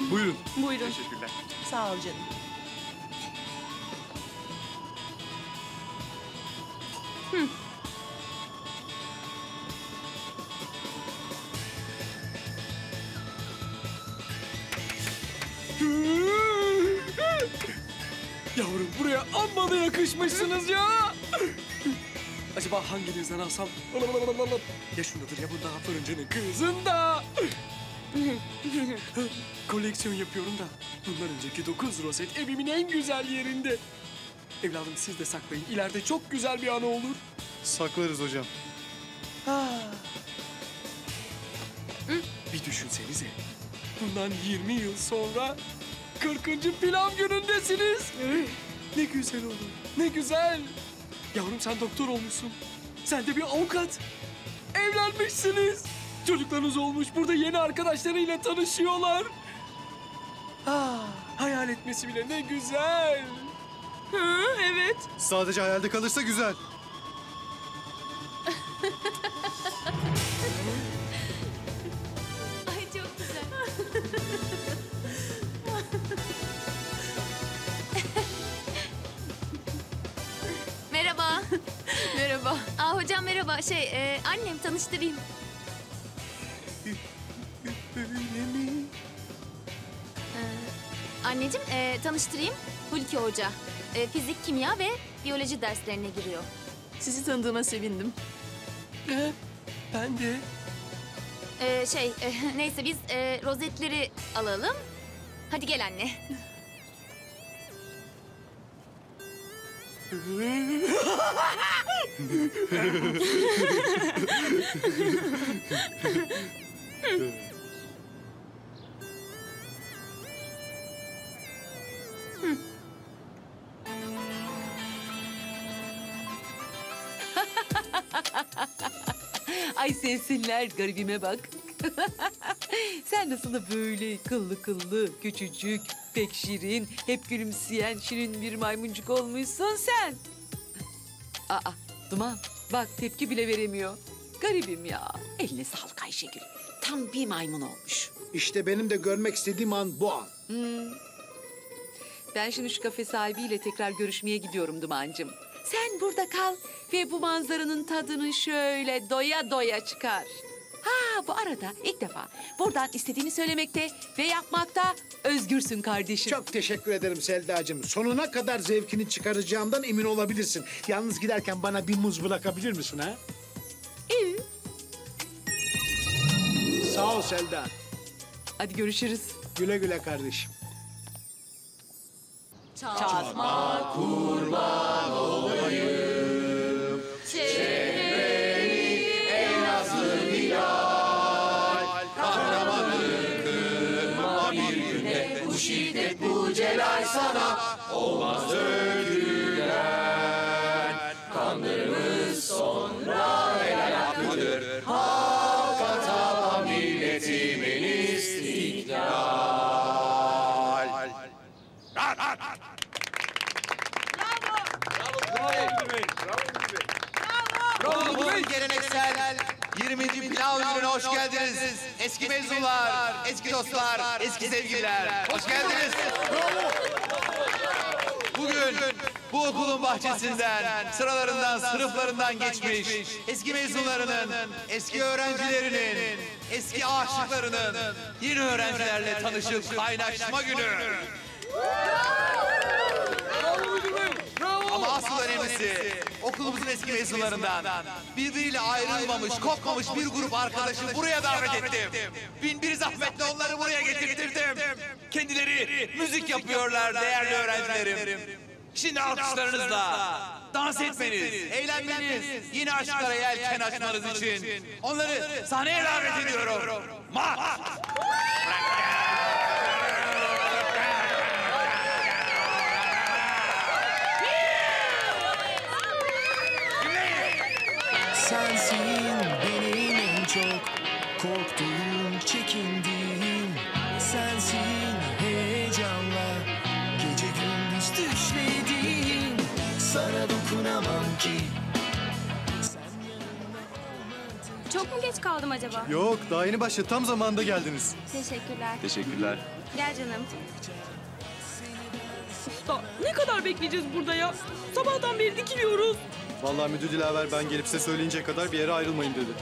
Buyurun. Buyurun. Teşekkürler. Sağ ol canım. Yavrum buraya amma da yakışmışsınız ya. Acaba hanginizden alsam? Ya şundadır ya bunda fırıncının kızında. Koleksiyon yapıyorum da bundan önceki 9 rozet evimin en güzel yerinde. Evladım siz de saklayın. İleride çok güzel bir anı olur. Saklarız hocam. Bir düşünsenize. Bundan 20 yıl sonra 40. pilav günündesiniz. Ne güzel olur. Ne güzel. Yavrum sen doktor olmuşsun. Sen de bir avukat. Evlenmişsiniz. Çocuklarınız olmuş. Burada yeni arkadaşlarıyla tanışıyorlar. Hayal etmesi bile ne güzel. Hı, evet. Sadece hayalde kalırsa güzel. Ay çok güzel. Merhaba. Merhaba. Hocam merhaba. Annem tanıştırayım. Öyle mi? Anneciğim tanıştırayım. Hulki Hoca. Fizik, kimya ve biyoloji derslerine giriyor. Sizi tanıdığıma sevindim. Ben de. Neyse biz rozetleri alalım. Hadi gel anne. Ay sevsinler, garibime bak. Sen nasıl da böyle kıllı kıllı, küçücük, pek şirin, hep gülümseyen şirin bir maymuncuk olmuşsun sen. Aa, Duman, bak tepki bile veremiyor. Garibim ya. Eline sağlık Ayşegül. Tam bir maymun olmuş. İşte benim de görmek istediğim an bu an. Ben şimdi şu kafe sahibiyle tekrar görüşmeye gidiyorum Duman'cığım. Sen burada kal ve bu manzaranın tadını şöyle doya doya çıkar. Ha, bu arada ilk defa buradan istediğini söylemekte ve yapmakta özgürsün kardeşim. Çok teşekkür ederim Selda'cığım. Sonuna kadar zevkini çıkaracağımdan emin olabilirsin. Yalnız giderken bana bir muz bırakabilir misin ha? İyi. Sağ ol Selda. Hadi görüşürüz. Güle güle kardeşim. Çatma Bugün geleneksel 20. pilav gününe hoş geldiniz. Eski mezunlar, eski dostlar, eski sevgililer. Hoş geldiniz. Bugün bu okulun bahçesinden, sıralarından, sınıflarından geçmiş eski mezunlarının, eski öğrencilerinin, eski aşıklarının yeni öğrencilerle tanışıp kaynaşma günü. Ama asıl önemlisi okulumuzun eski mezunlarından birbiriyle ayrılmamış, kopmamış bir grup arkadaşı buraya davet ettim. Bin bir zahmetle onları buraya getirttirdim. Kendileri müzik yapıyorlar değerli öğrencilerim. Şimdi alkışlarınızla dans etmeniz, eğlenmeniz, yeni aşklara yelken açmanız için onları sahneye davet ediyorum. Marş! Sensin benim en çok korktuğum, çekindiğim. Sensin heyecanla gece gündüz düşlediğim. Sana dokunamam ki sen yanımda olmadın. Çok mu geç kaldım acaba? Yok daha yeni başladı. Tam zamanında geldiniz. Teşekkürler. Teşekkürler. Gel canım. Usta ne kadar bekleyeceğiz burada ya? Sabahtan beri dikiliyoruz. Vallahi müdür Dilaver ben gelip size söyleyinceye kadar bir yere ayrılmayın dedi.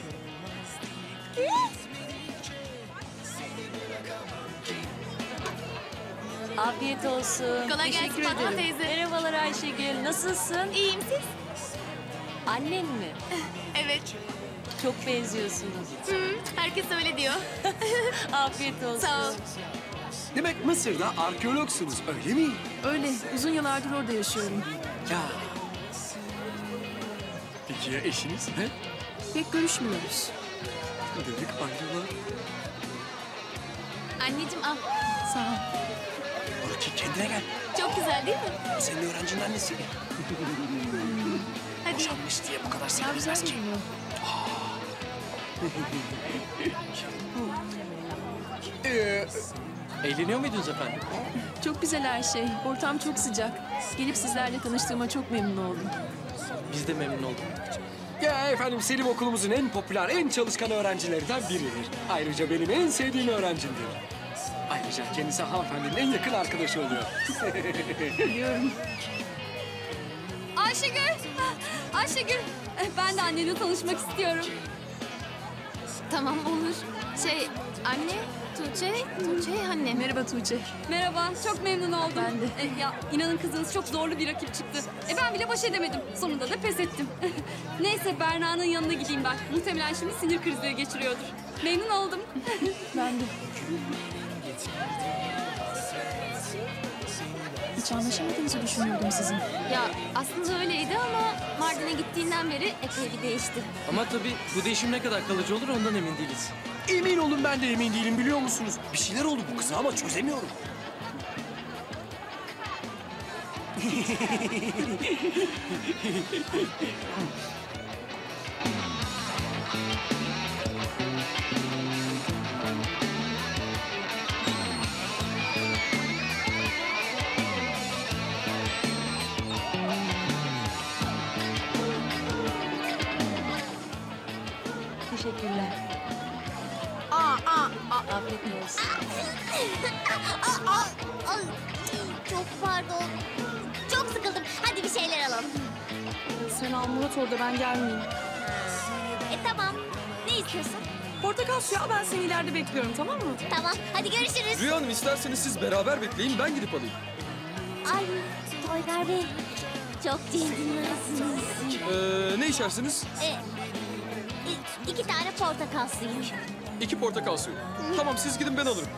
Afiyet olsun. Kolay gelsin Teşekkür Fatma ederim. teyze. Merhabalar Ayşegül. Nasılsın? İyiyim siz? Annen mi? Evet. Çok benziyorsunuz. Herkes öyle diyor. Afiyet olsun. Sağ ol. Demek Mısır'da arkeologsunuz öyle mi? Öyle uzun yıllardır orada yaşıyorum. Ya. Peki ya eşiniz? He? Pek görüşmüyoruz. Demek ayrılar. Anneciğim al. Sağ ol. Burki kendine gel. Çok güzel değil mi? O senin öğrencinin annesi. Hadi. Boşanmış diye bu kadar Ya sevilmez ki. görmüyor. Eğleniyor muydunuz efendim? Çok güzel her şey. Ortam çok sıcak. Gelip sizlerle tanıştığıma çok memnun oldum. Biz de memnun olduk. Ya efendim Selim okulumuzun en popüler, en çalışkan öğrencilerinden biridir. Ayrıca benim en sevdiğim öğrencimdir. Ayrıca kendisi hanımefendinin en yakın arkadaşı oluyor. Biliyorum. Ayşegül. Ayşegül. Ben de annenle tanışmak istiyorum. Tamam olur. Anne. Tuğçe anne. Merhaba Tuğçe. Merhaba, çok memnun oldum. Ben de. Ya inanın kızınız çok zorlu bir rakip çıktı. Ben bile baş edemedim. Sonunda da pes ettim. Neyse Berna'nın yanına gideyim ben. Muhtemelen şimdi sinir krizleri geçiriyordur. Memnun oldum. Ben de. Hiç anlaşamadığınızı düşünüyordum sizin. Ya aslında öyleydi ama Mardin'e gittiğinden beri epey bir değişti. Ama tabii bu değişim ne kadar kalıcı olur ondan emin değiliz. Emin olun ben de emin değilim biliyor musunuz? Bir şeyler oldu bu kıza ama çözemiyorum. Teşekkürler. Afiyet olsun. Çok pardon. Çok sıkıldım. Hadi bir şeyler alalım. Sen al Murat orada, ben gelmeyeyim. Tamam. Ne istiyorsun? Portakal suyu al, ben seni ileride bekliyorum, tamam mı? Tamam. Hadi görüşürüz. Rüya Hanım isterseniz siz beraber bekleyin ben gidip alayım. Ay Toygar Bey. Çok centilmensiniz. Ne içersiniz? 2 tane portakal suyu. 2 portakal suyu. Tamam siz gidin ben alırım.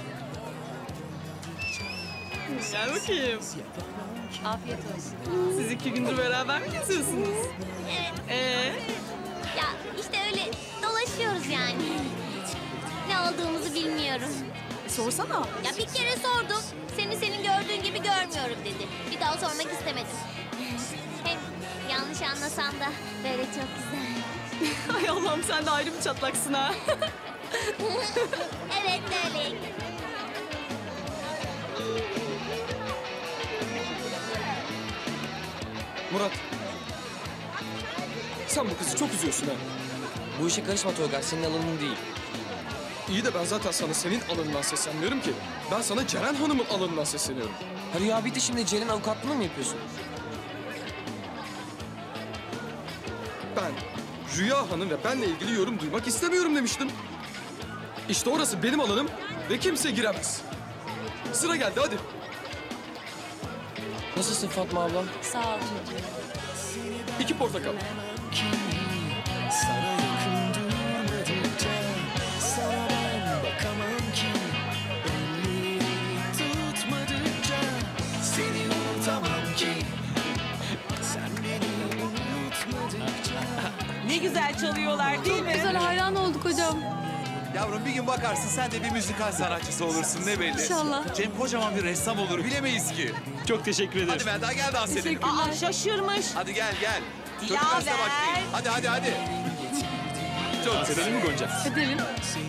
Gel bakayım. Afiyet olsun. Siz 2 gündür beraber mi geziyorsunuz? Evet. Ya işte öyle dolaşıyoruz yani. Ne olduğumuzu bilmiyorum. Sorsana. Ya bir kere sordum. Seni senin gördüğün gibi görmüyorum dedi. Bir daha sormak istemedim. Hem yanlış anlasam da böyle çok güzel. Ay Allah'ım, sen de ayrı bir çatlaksın ha. Evet öyle. Murat. Sen bu kızı çok üzüyorsun ha. Bu işe karışma Toygar, senin alanın değil. İyi de ben zaten sana senin alanından seslenmiyorum ki. Ben sana Ceren Hanım'ın alanından sesleniyorum. Ha Rüya bitti, şimdi Ceren avukatlığını mı yapıyorsun? Ben Rüya Hanım ve benle ilgili yorum duymak istemiyorum demiştim. İşte orası benim alanım ve kimse giremez. Sıra geldi hadi. Nasılsın Fatma abla? Sağ ol çocuğum. 2 portakal. Sana yakın durmadıkça sana ben bakamam ki. Ellerini tutmadıkça seni unutamam ki. Sen beni unutmadıkça. Ne güzel çalıyorlar değil mi? Güzel, hayran olduk hocam. Yavrum bir gün bakarsın sen de bir müzikal sanatçısı olursun ne belli. İnşallah. Cem kocaman bir ressam olur bilemeyiz ki. Çok teşekkür ederim. Hadi Melda gel dans edelim. Aa şaşırmış. Hadi gel gel. Çocuk Dilaver. derse başlayın. Hadi. Çok Edelim mi Gonca? Edelim.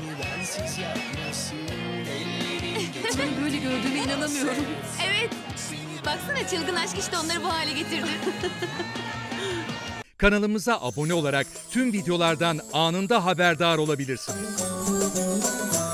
Seni böyle gördüğüme inanamıyorum. Evet. Baksana çılgın aşk işte onları bu hale getirdi. Kanalımıza abone olarak tüm videolardan anında haberdar olabilirsiniz.